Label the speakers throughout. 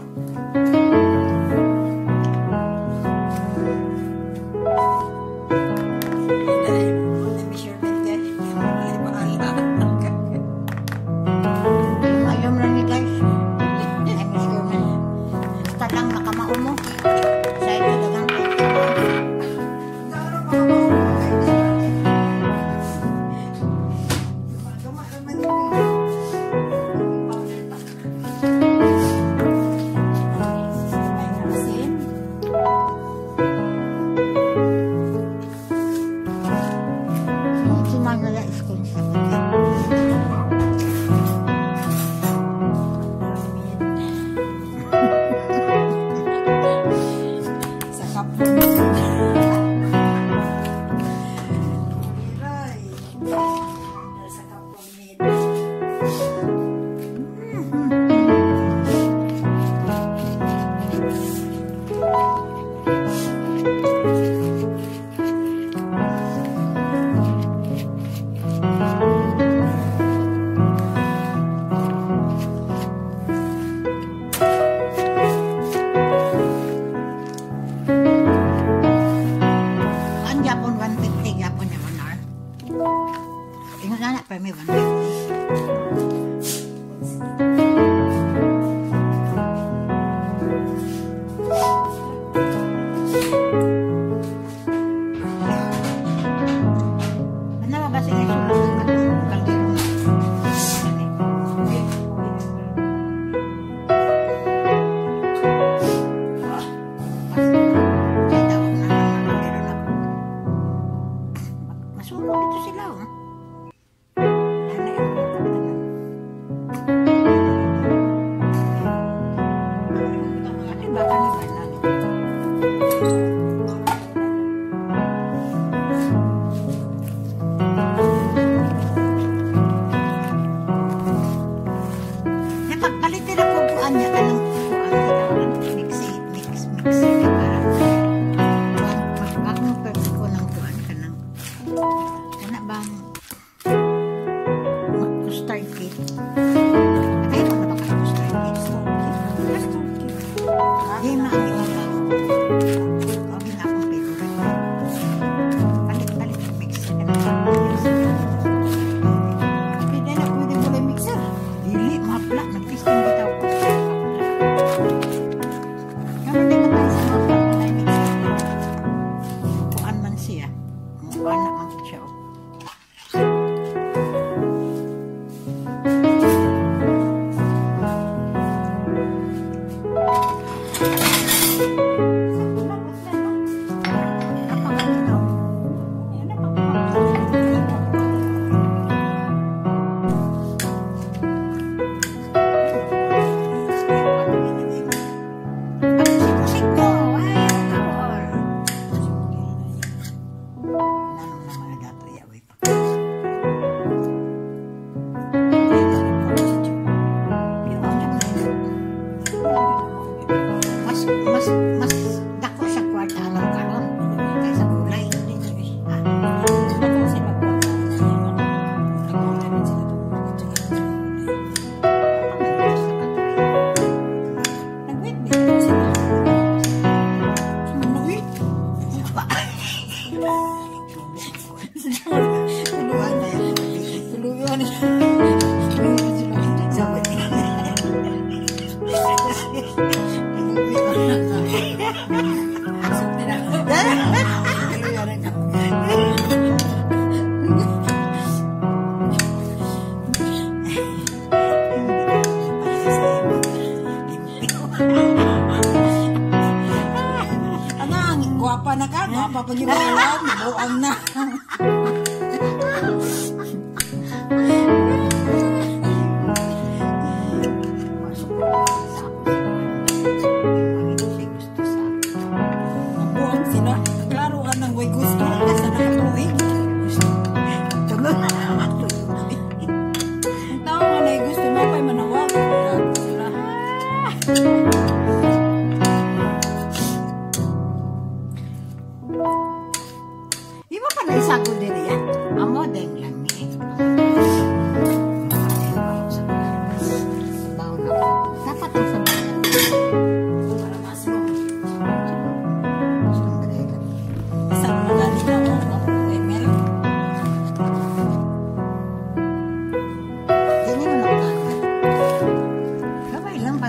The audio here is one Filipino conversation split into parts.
Speaker 1: Dapat ang sabayan.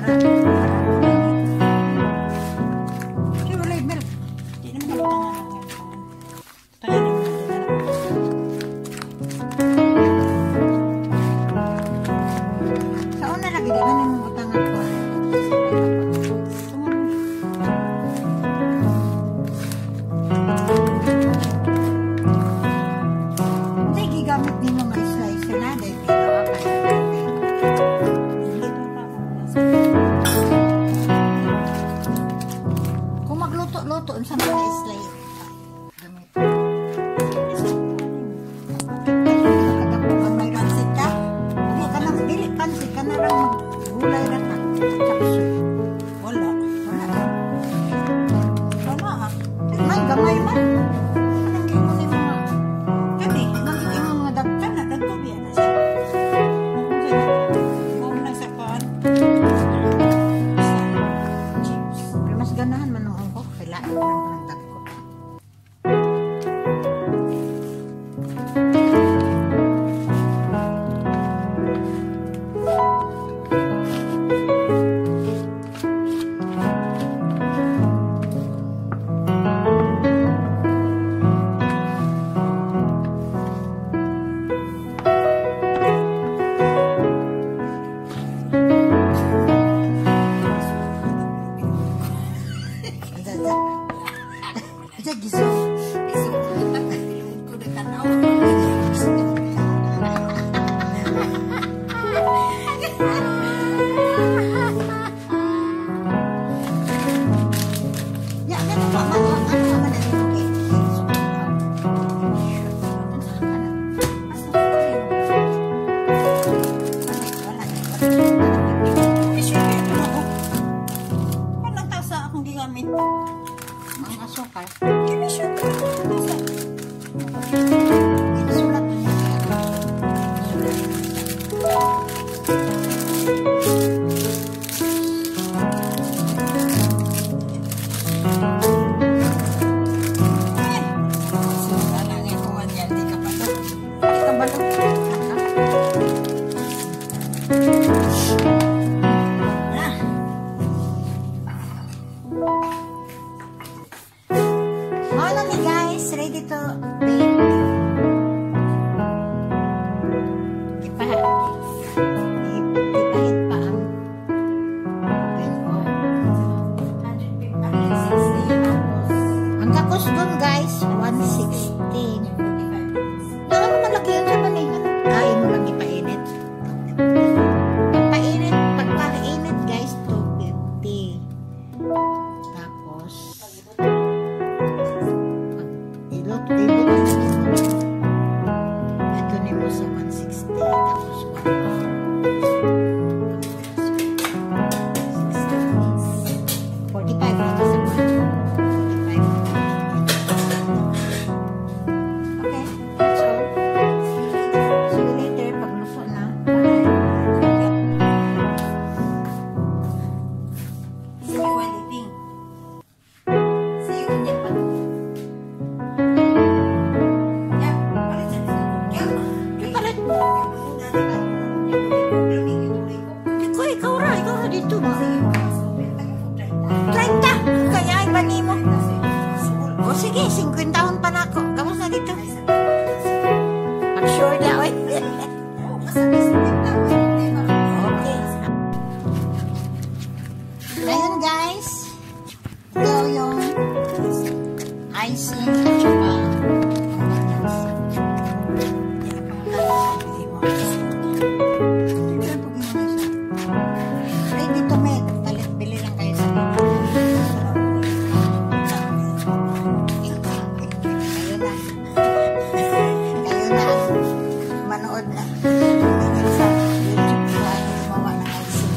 Speaker 1: para okay, wala yung milk. Hindi naman nabutangan lang yan. Sa una lagi, di ba naman butangan ko? Hindi, gigamit din mga slicer na dahil ginawa pa yung kung magluto-luto sa mga slicer gamit. Kung may pansit ka, hindi ka na dili pansit ka na lang maggulay na ka. Wala. May gamay man. Anong kayo mo ni mga kami, nakikita yung mga dapta na nagpabia na siya. Huwag na sa paan. Sa chips. Pero mas ganahan man nung ko. Kailangan ko lang ng tagko. Isa giso. Ko dekat awak. Ya, kan Pak Mama sama dari oke. Kan tasa akong gigamit. Ang asukal. Kini sugar. Sulat niya. Salangin ko man yan. Di ka pa to. Di ka ba to? Ready to bake. Ipahit pa ang oven ko. 160. Ang kakos doon guys, 160. Doon mo malagyan sa manihan. Kain mo lang ipainit. Pagpainit guys, 250. Tapos ito ni mo sa 160 tapos 45 dito sa 45. Okay, so see you later pag luto na. See you when eating. See you when eating. Ikaw ra dito ba? 30! Kaya ay bani mo. O sige, 50 taon pa na ako. Kamusta dito? I'm sure na. Okay. Ngayon guys, ito yung icing at saka manood na sa YouTube ko ay gumawa ng icing.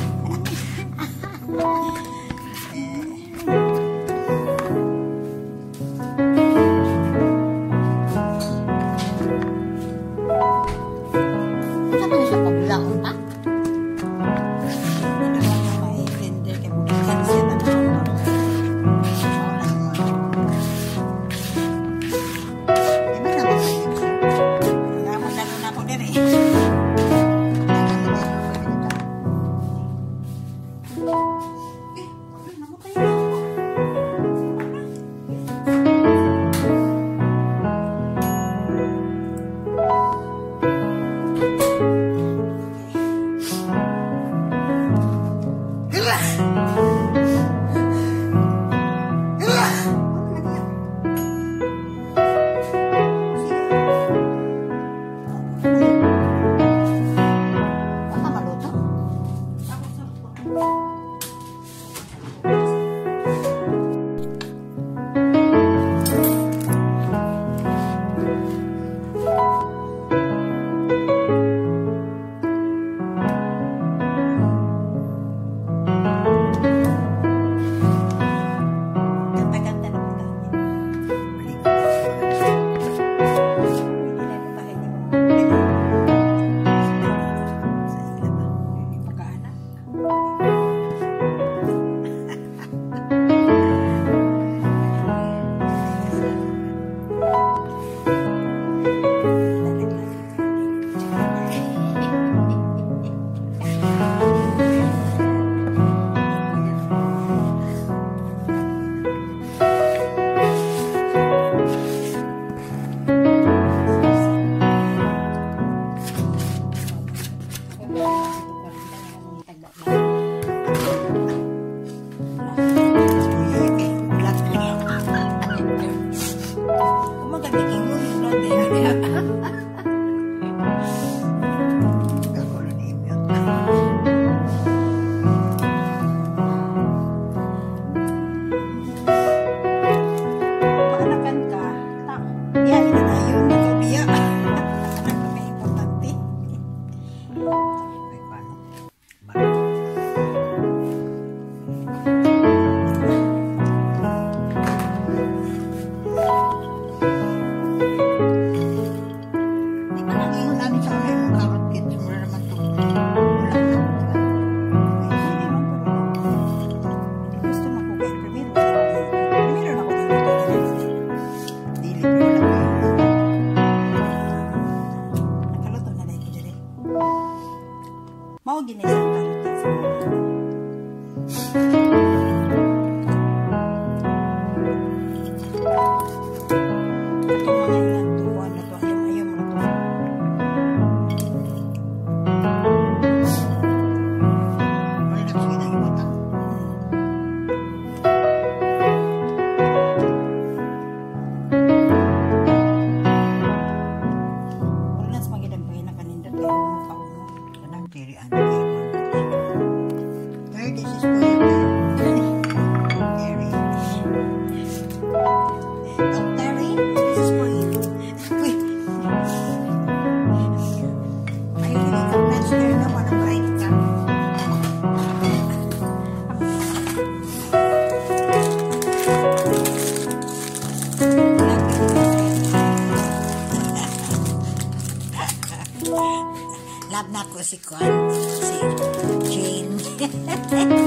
Speaker 1: namatay na ako. Mau gini sa love na ko si Jane.